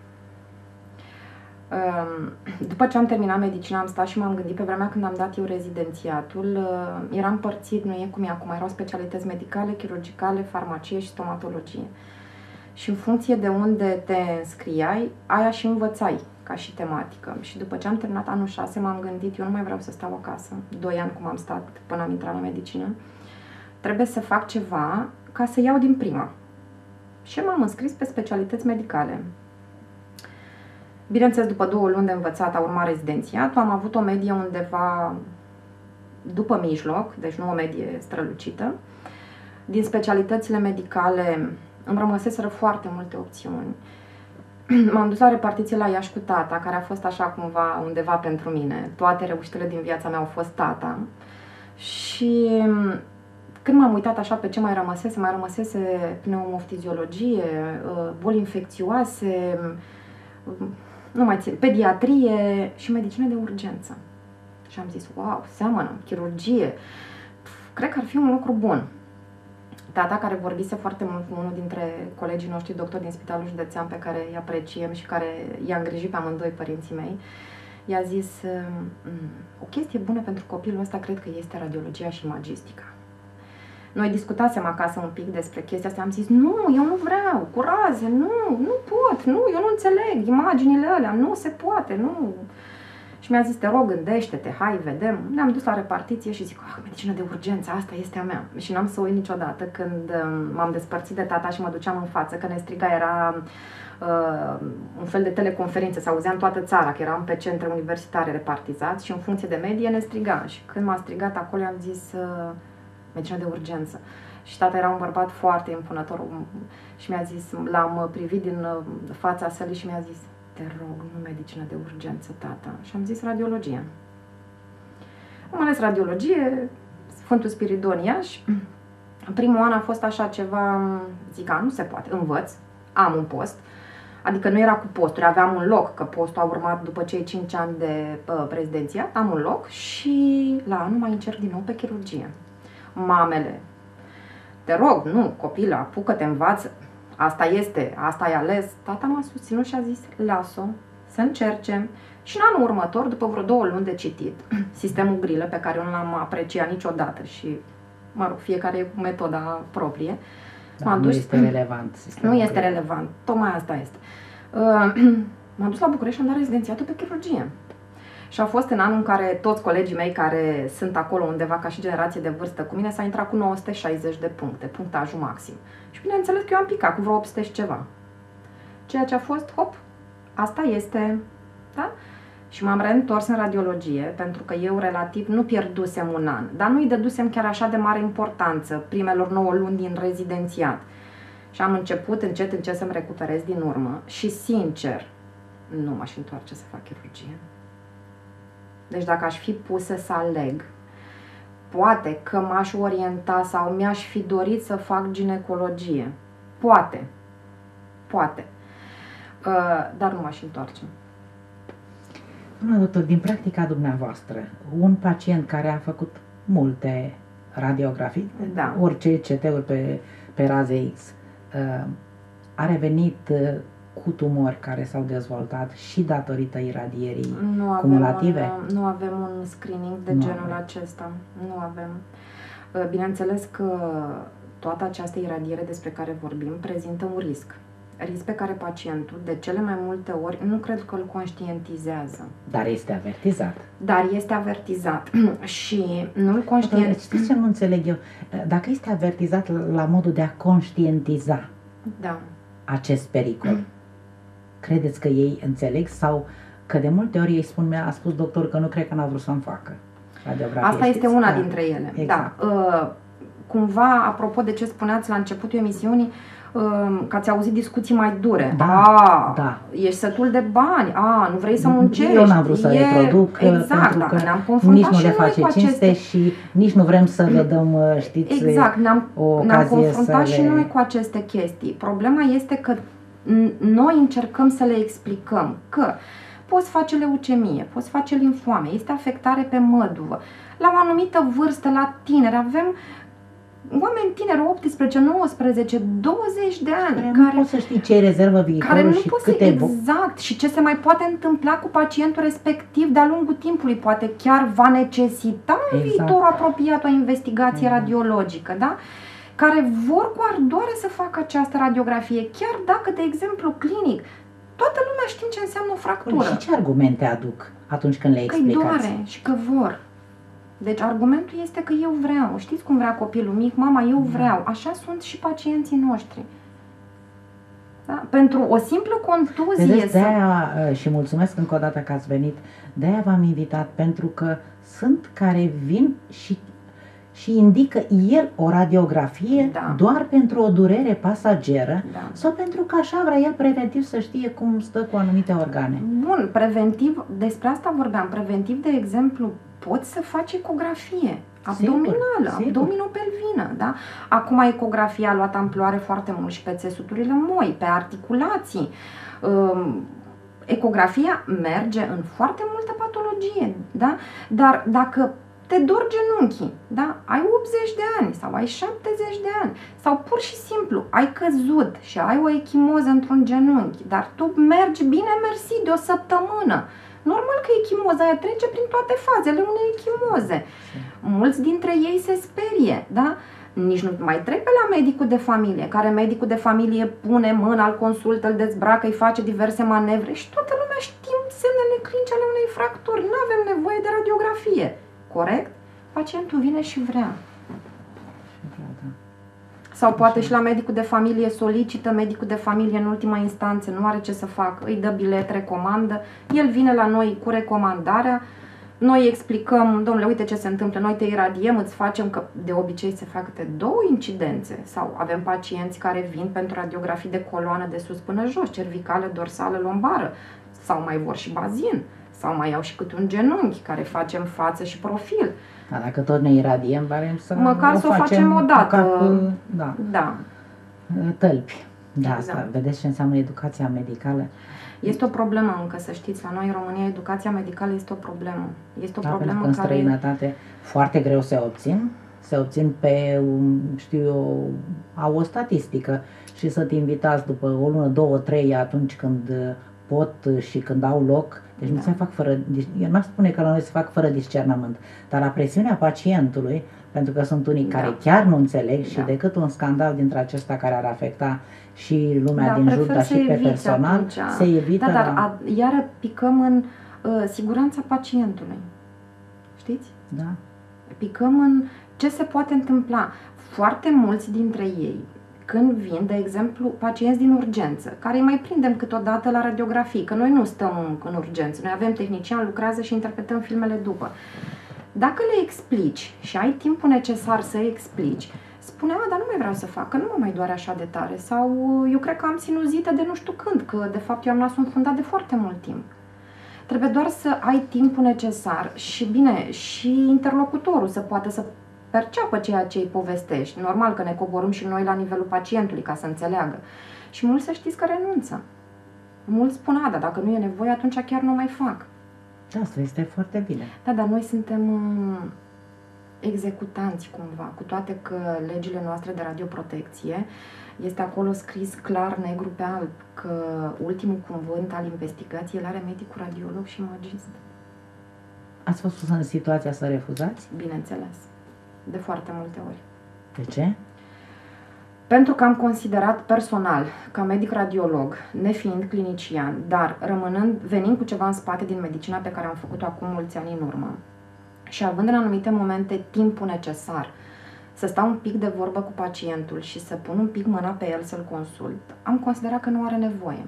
După ce am terminat medicina, am stat și m-am gândit, pe vremea când am dat eu rezidențiatul, era împărțit, nu e cum e acum, erau specialități medicale, chirurgicale, farmacie și stomatologie. Și în funcție de unde te înscriai, aia și învățai ca și tematică. Și după ce am terminat anul șase, m-am gândit, eu nu mai vreau să stau acasă, doi ani cum am stat până am intrat la medicină, trebuie să fac ceva ca să iau din prima. Și m-am înscris pe specialități medicale. Bineînțeles, după două luni de învățat a urmat rezidențiatul, am avut o medie undeva după mijloc, deci nu o medie strălucită. Din specialitățile medicale îmi rămăseseră foarte multe opțiuni. M-am dus la repartiție la Iași cu tata, care a fost așa cumva undeva pentru mine. Toate reușitele din viața mea au fost tata. Și când m-am uitat așa pe ce mai rămăsese, mai rămăsese pneumoftiziologie, boli infecțioase, nu mai țin, pediatrie și medicină de urgență. Și am zis, wow, seamănă, chirurgie, cred că ar fi un lucru bun. Tata, care vorbise foarte mult cu unul dintre colegii noștri doctori din Spitalul Județean, pe care îi apreciem și care i-a îngrijit pe amândoi părinții mei, i-a zis, o chestie bună pentru copilul ăsta cred că este radiologia și imagistica. Noi discutasem acasă un pic despre chestia asta, am zis, nu, eu nu vreau, cu raze, nu, nu pot, nu, eu nu înțeleg imaginile alea, nu se poate, nu. Și mi-a zis, te rog, gândește-te, hai, vedem. Ne-am dus la repartiție și zic, ah, medicină de urgență, asta este a mea. Și n-am să uit niciodată când m-am despărțit de tata și mă duceam în față, că ne striga, era uh, un fel de teleconferință, se auzea în toată țara, că eram pe centre universitare repartizați și în funcție de medie ne striga. Și când m-a strigat acolo, am zis, uh, medicină de urgență. Și tata era un bărbat foarte impunător și mi-a zis, l-am privit din fața sălii și mi-a zis, te rog, nu medicină de urgență, tata. Și am zis radiologie. Am ales radiologie, Sfântul Spiridon Iași. Primul an a fost așa ceva, zic, a, nu se poate, învăț, am un post. Adică nu era cu posturi, aveam un loc, că postul a urmat după cei cinci ani de uh, prezidențiat, am un loc și la anul mai încerc din nou pe chirurgie. Mamele, te rog, nu, copilă, apucă-te, învață. Asta este, asta ai ales. Tata m-a susținut și a zis, las-o, să încerce. Și în anul următor, după vreo două luni de citit, sistemul Grilă, pe care eu nu l-am apreciat niciodată și, mă rog, fiecare e cu metoda proprie. Da, nu dus... este relevant. Nu este Grilă. relevant, tocmai asta este. M-am dus la București și am dat rezidențiatul pe chirurgie. Și a fost în anul în care toți colegii mei care sunt acolo undeva ca și generație de vârstă cu mine s-a intrat cu nouă sute șaizeci de puncte, punctajul maxim. Și bineînțeles că eu am picat cu vreo opt sute și ceva. Ceea ce a fost, hop, asta este, da? Și m-am reîntors în radiologie, pentru că eu relativ nu pierdusem un an, dar nu-i dădusem chiar așa de mare importanță primelor nouă luni din rezidențiat. Și am început încet, încet să-mi recuperez din urmă și, sincer, nu m-aș întoarce să fac chirurgie. Deci dacă aș fi pusă să aleg, poate că m-aș orienta sau mi-aș fi dorit să fac ginecologie. Poate. Poate. Uh, dar nu m-aș întoarce. Doamna doctor, din practica dumneavoastră, un pacient care a făcut multe radiografii, da. orice C T-uri pe, pe raze X, uh, a revenit uh, cu tumori care s-au dezvoltat și datorită iradierii nu cumulative? Un, nu avem un screening de nu genul avem. acesta. Nu avem. Bineînțeles că toată această iradiere despre care vorbim prezintă un risc. Risc pe care pacientul, de cele mai multe ori, nu cred că îl conștientizează. Dar este avertizat. Dar este avertizat și nu-l conștientizează. Știți ce nu înțeleg eu? Dacă este avertizat la modul de a conștientiza da. acest pericol, mm. credeți că ei înțeleg sau că de multe ori ei spun, mi-a spus doctorul că nu cred că n-a vrut să-mi facă radiografie? Asta este știți? una da. dintre ele. Exact. Da. Uh, cumva, apropo de ce spuneați la începutul emisiunii, uh, că ați auzit discuții mai dure. Da, a, da. Ești sătul de bani, a, nu vrei să muncești. Eu n-am vrut să e... reproduc, exact, pentru că ne-am nici nu și le face cinste aceste... și nici nu vrem să le dăm, știți, exact, ne-am, o ocazie ne-am confruntat să și le... noi cu aceste chestii. Problema este că noi încercăm să le explicăm că poți face leucemie, poți face limfoame, este afectare pe măduvă. La o anumită vârstă, la tineri, avem oameni tineri, optsprezece, nouăsprezece, douăzeci de ani, care, care nu poți să știi ce rezervă viitorul care și nu câte... Exact, și ce se mai poate întâmpla cu pacientul respectiv de-a lungul timpului. Poate chiar va necesita în exact. viitorul apropiat o investigație exact. radiologică, da? Care vor cu ardoare să facă această radiografie, chiar dacă, de exemplu, clinic, toată lumea știm ce înseamnă o fractură. Și ce argumente aduc atunci când le explicați? Că-i doare și că vor. Deci argumentul este că eu vreau. Știți cum vrea copilul mic? Mama, eu vreau. Așa sunt și pacienții noștri. Da? Pentru o simplă contuzie... Vedeți, de-aia, și mulțumesc încă o dată că ați venit, de-aia v-am invitat, pentru că sunt care vin și și indică el o radiografie da. doar pentru o durere pasageră da. sau pentru că așa vrea el preventiv să știe cum stă cu anumite organe. Bun, preventiv, despre asta vorbeam, preventiv, de exemplu, poți să faci ecografie. abdominală, sigur, abdominopelvină, da? Acum ecografia a luat amploare foarte mult și pe țesuturile moi, pe articulații. Um, ecografia merge în foarte multă patologie, da? Dar dacă te dor genunchii, da? Ai optzeci de ani sau ai șaptezeci de ani sau pur și simplu ai căzut și ai o echimoză într-un genunchi, dar tu mergi bine mersi de o săptămână. Normal că echimoza aia trece prin toate fazele unei echimoze. Mulți dintre ei se sperie, da? Nici nu mai trec pe la medicul de familie, care medicul de familie pune mâna, îl consultă, îl dezbracă, îi face diverse manevre și toată lumea știm semnele clinice ale unei fracturi. Nu avem nevoie de radiografie. Corect? Pacientul vine și vrea. Sau poate și la medicul de familie solicită, medicul de familie în ultima instanță nu are ce să facă, îi dă bilet, recomandă, el vine la noi cu recomandarea, noi explicăm, domnule, uite ce se întâmplă, noi te iradiem, îți facem, că de obicei se fac de două incidențe, sau avem pacienți care vin pentru radiografii de coloană de sus până jos, cervicală, dorsală, lombară, sau mai vor și bazin, sau mai au și câte un genunchi, care facem față și profil. Da, dacă tot ne iradiem, vrem să măcar o să o facem o dată. Cap, da. Da. Tălpi. Da, Exact. asta, vedeți ce înseamnă educația medicală? Este o problemă încă, să știți, la noi în România educația medicală este o problemă. Este o Da, problemă pentru că în care... străinătate foarte greu se obțin. Se obțin pe, știu eu, au o statistică și sunt invitați după o lună, două, trei, atunci când pot și când au loc. Deci da. Nu se fac fără, eu n-aș spune că la noi se fac fără discernământ, dar la presiunea pacientului, pentru că sunt unii da. care chiar nu înțeleg și da. decât un scandal dintre acesta care ar afecta și lumea da, din jur, dar și pe personal, atunci. se evită. Da, dar la... a, iară picăm în uh, siguranța pacientului. Știți? Da. Picăm în ce se poate întâmpla. Foarte mulți dintre ei, când vin, de exemplu, pacienți din urgență, care îi mai prindem câteodată la radiografii, că noi nu stăm în urgență, noi avem tehnician, lucrează și interpretăm filmele după. Dacă le explici și ai timpul necesar să explici, spune, a, dar nu mai vreau să fac, că nu mă mai doare așa de tare, sau eu cred că am sinuzită de nu știu când, că de fapt eu am nasul înfundat de foarte mult timp. Trebuie doar să ai timpul necesar și, bine, și interlocutorul să poată să perceapă ceea ce îi povestești. Normal că ne coborâm și noi la nivelul pacientului ca să înțeleagă. Și mulți, să știți, că renunță. Mulți spun, a, dar dacă nu e nevoie, atunci chiar nu mai fac. Da, asta este foarte bine. Da, dar noi suntem uh, executanți cumva, cu toate că legile noastre de radioprotecție este acolo scris clar, negru pe alb, că ultimul cuvânt al investigației îl are medicul radiolog și magist. Ați fost în situația să refuzați? Bineînțeles. De foarte multe ori. De ce? Pentru că am considerat personal, ca medic radiolog, nefiind clinician, dar rămânând, venind cu ceva în spate din medicina pe care am făcut-o acum mulți ani în urmă și având în anumite momente timpul necesar să stau un pic de vorbă cu pacientul și să pun un pic mâna pe el să-l consult, am considerat că nu are nevoie.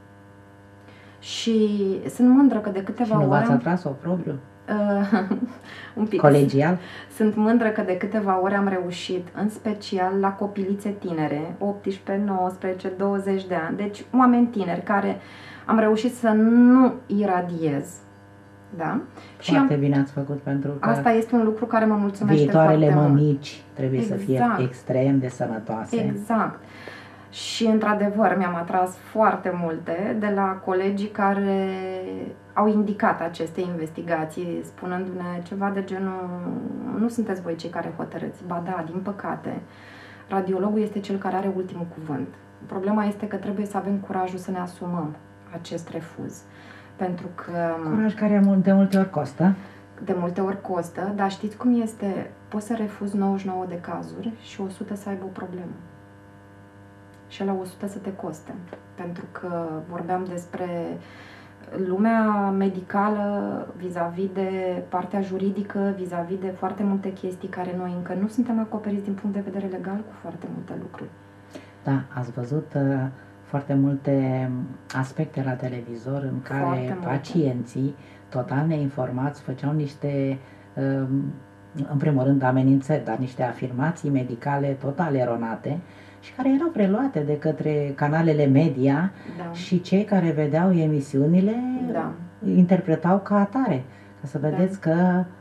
Și sunt mândră că de câteva ori... Și nu v-ați atras oprobriu? Uh, un pic. Colegial? Sunt mândră că de câteva ori am reușit, în special la copilițe tinere, optsprezece, nouăsprezece, douăzeci de ani, deci oameni tineri care am reușit să nu iradiez. Da? Foarte și bine ați făcut, pentru că asta este un lucru care mă mulțumește viitoarele foarte mămici mult. trebuie exact. să fie extrem de sănătoase. Exact. Și într-adevăr mi-am atras foarte multe de la colegii care au indicat aceste investigații, spunându-ne ceva de genul, nu sunteți voi cei care hotărâți, ba da, din păcate, radiologul este cel care are ultimul cuvânt. Problema este că trebuie să avem curajul să ne asumăm acest refuz. Pentru că... Curaj care de multe ori costă. De multe ori costă, dar știți cum este? Poți să refuzi nouăzeci și nouă de cazuri și o sută să aibă o problemă. Și la o sută să te coste. Pentru că vorbeam despre lumea medicală vis-a-vis de partea juridică, vis-a-vis de foarte multe chestii care noi încă nu suntem acoperiți din punct de vedere legal cu foarte multe lucruri. Da, ați văzut uh, foarte multe aspecte la televizor în care foarte pacienții multe. total neinformați făceau niște, uh, în primul rând, amenințări, dar niște afirmații medicale total eronate și care erau preluate de către canalele media da. și cei care vedeau emisiunile da. interpretau ca atare. Ca să vedeți da. că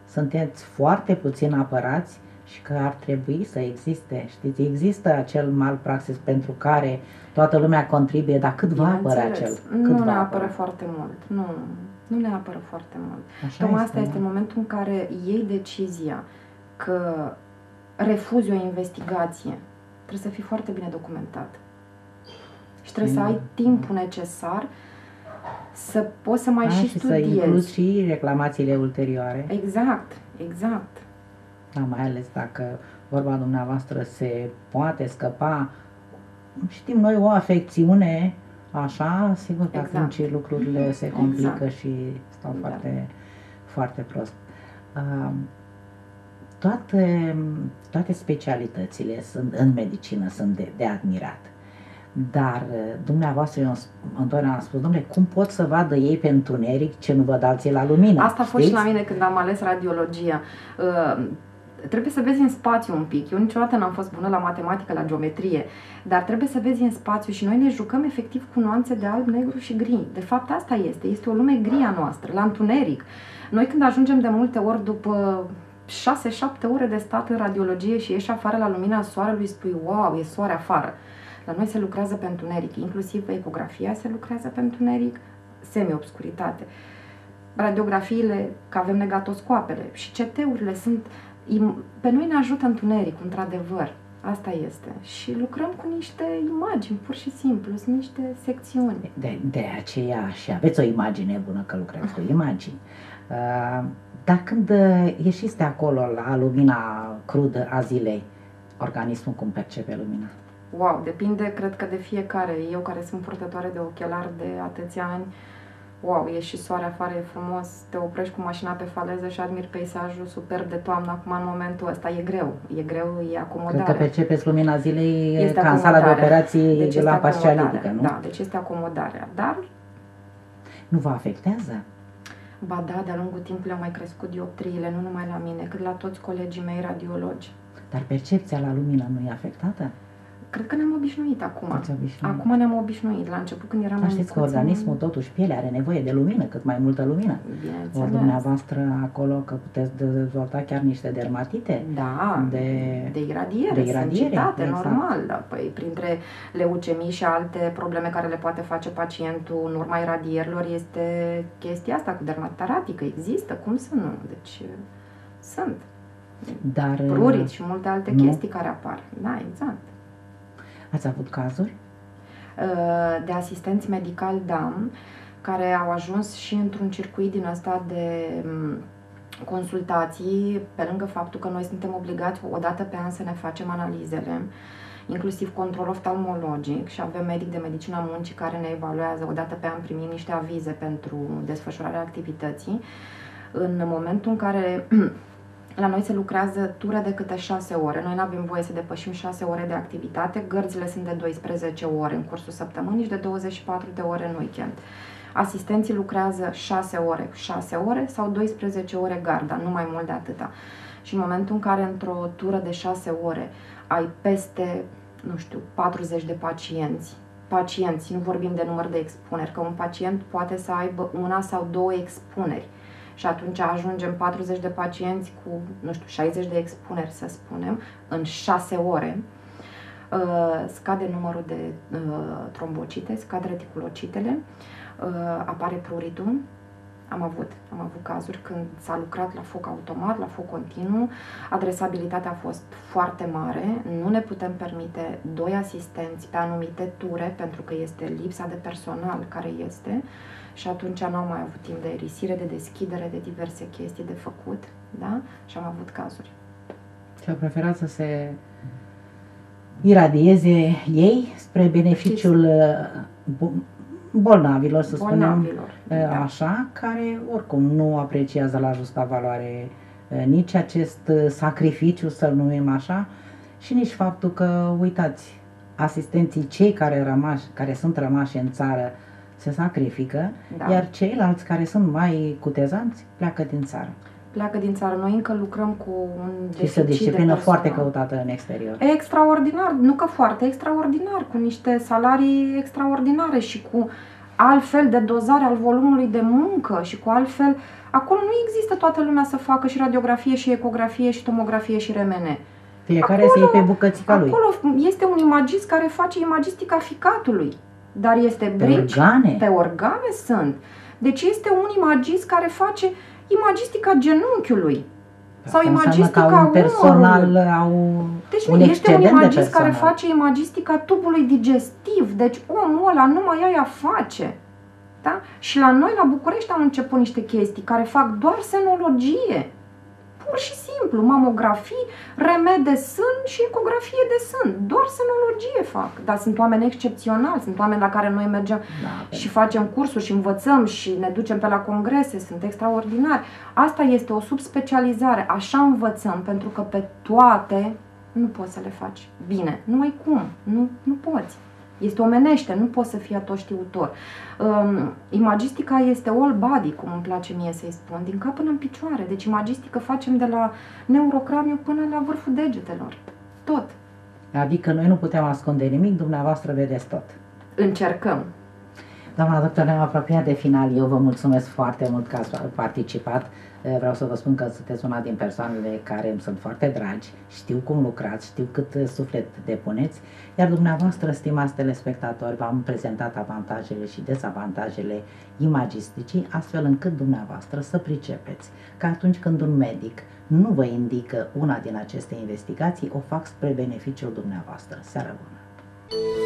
sunteți foarte puțin apărați și că ar trebui să existe, știți, există acel malpraxis pentru care toată lumea contribuie, dar cât va apăra acel? Cât nu va ne apără apăra? foarte mult, nu, nu ne apără foarte mult. Așa Tocmai este, asta este da. momentul în care iei decizia că refuzi o investigație, trebuie să fii foarte bine documentat. Și trebuie să ai timpul necesar să poți să mai Da, și și să studiezi. incluzi și reclamațiile ulterioare. Exact, exact. Da, mai ales dacă vorba dumneavoastră se poate scăpa, știm noi, o afecțiune, așa, sigur că Exact. atunci lucrurile se complică Exact. și stau Da. foarte, foarte prost. Uh, toate, toate specialitățile sunt, în medicină sunt de, de admirat. Dar dumneavoastră, eu întotdeauna am spus, dom'le, cum pot să vadă ei pe întuneric ce nu văd alții la lumină? Asta a fost știți? și la mine când am ales radiologia. Uh, trebuie să vezi în spațiu un pic. Eu niciodată n-am fost bună la matematică, la geometrie, dar trebuie să vezi în spațiu și noi ne jucăm efectiv cu nuanțe de alb, negru și gri. De fapt, asta este. Este o lume gri a noastră, la întuneric. Noi când ajungem de multe ori după șase șapte ore de stat în radiologie și ieși afară la lumina soarelui, spui, wow, e soare afară. La noi se lucrează pe întuneric, inclusiv ecografia se lucrează pe întuneric, semi-obscuritate. Radiografiile, că avem negatoscoapele și C T-urile sunt... Pe noi ne ajută întunericul, într-adevăr. Asta este. Și lucrăm cu niște imagini, pur și simplu, sunt niște secțiuni. De, de aceea și aveți o imagine bună că lucrați cu imagini. Uh, dar când ieșiți de acolo la lumina crudă a zilei, organismul cum percepe lumina? Wow, depinde, cred că de fiecare. Eu care sunt purtătoare de ochelari de atâția ani, wow, e și soare afară, e frumos, te oprești cu mașina pe faleză și admiri peisajul superb de toamnă acum în momentul ăsta. E greu, e greu, e acomodare. Cred că percepeți lumina zilei este ca în sala de operații deci de la Pascialitica, nu? Da, deci este acomodarea. Dar nu vă afectează? Ba da, de-a lungul timpului au mai crescut dioptriile, nu numai la mine, cât la toți colegii mei radiologi. Dar percepția la lumină nu e afectată? Cred că ne-am obișnuit acum. Obișnuit. Acum ne-am obișnuit. La început, când eram mai știți că organismul, totuși, pielea are nevoie de lumină, cât mai multă lumină. Bineînțeles. Ori dumneavoastră acolo că puteți dezvolta chiar niște dermatite. Da, de, de iradiere, de iradiere sunt citate, exact. Normal. Da. Păi, printre leucemii și alte probleme care le poate face pacientul în urma iradierilor este chestia asta cu dermatita aratică. Există, cum să nu? Deci, sunt. Dar pruriți și multe alte nu. chestii care apar. Da, exact. Ați avut cazuri? De asistenți medicali, da, care au ajuns și într-un circuit din ăsta de consultații, pe lângă faptul că noi suntem obligați o dată pe an să ne facem analizele, inclusiv control oftalmologic, și avem medic de medicină a muncii care ne evaluează, o dată pe an primim niște avize pentru desfășurarea activității. În momentul în care la noi se lucrează ture de câte șase ore. Noi nu avem voie să depășim șase ore de activitate. Gărzile sunt de doisprezece ore în cursul săptămânii și de douăzeci și patru de ore în weekend. Asistenții lucrează șase ore, șase ore sau doisprezece ore garda, nu mai mult de atâta. Și în momentul în care într-o tură de șase ore ai peste, nu știu, patruzeci de pacienți, pacienți, nu vorbim de număr de expuneri, că un pacient poate să aibă una sau două expuneri. Și atunci ajungem patruzeci de pacienți cu, nu știu, șaizeci de expuneri, să spunem, în șase ore. Uh, scade numărul de uh, trombocite, scad reticulocitele, uh, apare pruritul. Am avut, am avut cazuri când s-a lucrat la foc automat, la foc continuu, adresabilitatea a fost foarte mare, nu ne putem permite doi asistenți pe anumite ture, pentru că este lipsa de personal care este, și atunci nu am mai avut timp de erisire, de deschidere, de diverse chestii de făcut, da? Și am avut cazuri. Și au preferat să se iradieze ei spre beneficiul bolnavilor, să bolnavilor, spunem, da. Așa, care oricum nu apreciază la justa valoare nici acest sacrificiu, să-l numim așa, și nici faptul că, uitați, asistenții, cei care, rămași, care sunt rămași în țară, se sacrifică, da. Iar ceilalți care sunt mai cutezanți pleacă din țară. Pleacă din țară. Noi încă lucrăm cu un deficit și o disciplină de foarte căutată în exterior. Extraordinar, nu că foarte, extraordinar, cu niște salarii extraordinare și cu altfel de dozare al volumului de muncă și cu altfel Acolo nu există toată lumea să facă și radiografie, și ecografie, și tomografie, și R M N. Fiecare acolo, să iei pe bucățica lui. Acolo este un imagist care face imagistica ficatului, dar este pe brici, organe. Pe organe sunt. Deci este un imagist care face imagistica genunchiului. Asta sau imagistica că au un personal, au deci un nu, este un imagist care personal. face imagistica tubului digestiv. Deci omul ăla numai aia face. Da? Și la noi, la București, au început niște chestii care fac doar senologie. Pur și simplu, mamografii, R M de sân și ecografie de sân. Doar senologie fac. Dar sunt oameni excepționali, sunt oameni la care noi mergem da, și facem cursuri și învățăm și ne ducem pe la congrese, sunt extraordinari. Asta este o subspecializare, așa învățăm, pentru că pe toate nu poți să le faci bine. Nu ai cum, nu, nu poți. Este omenește, nu poți să fii atoștiutor. Um, imagistica este all body, cum îmi place mie să-i spun, din cap până în picioare. Deci imagistică facem de la neurocraniu până la vârful degetelor. Tot. Adică noi nu putem ascunde nimic, dumneavoastră vedeți tot. Încercăm. Doamna doctor, ne-am apropiat de final. Eu vă mulțumesc foarte mult că ați participat. Vreau să vă spun că sunteți una din persoanele care îmi sunt foarte dragi. Știu cum lucrați, știu cât suflet depuneți. Iar dumneavoastră, stimați telespectatori, v-am prezentat avantajele și dezavantajele imagisticii, astfel încât dumneavoastră să pricepeți că atunci când un medic nu vă indică una din aceste investigații, o fac spre beneficiul dumneavoastră. Seară bună!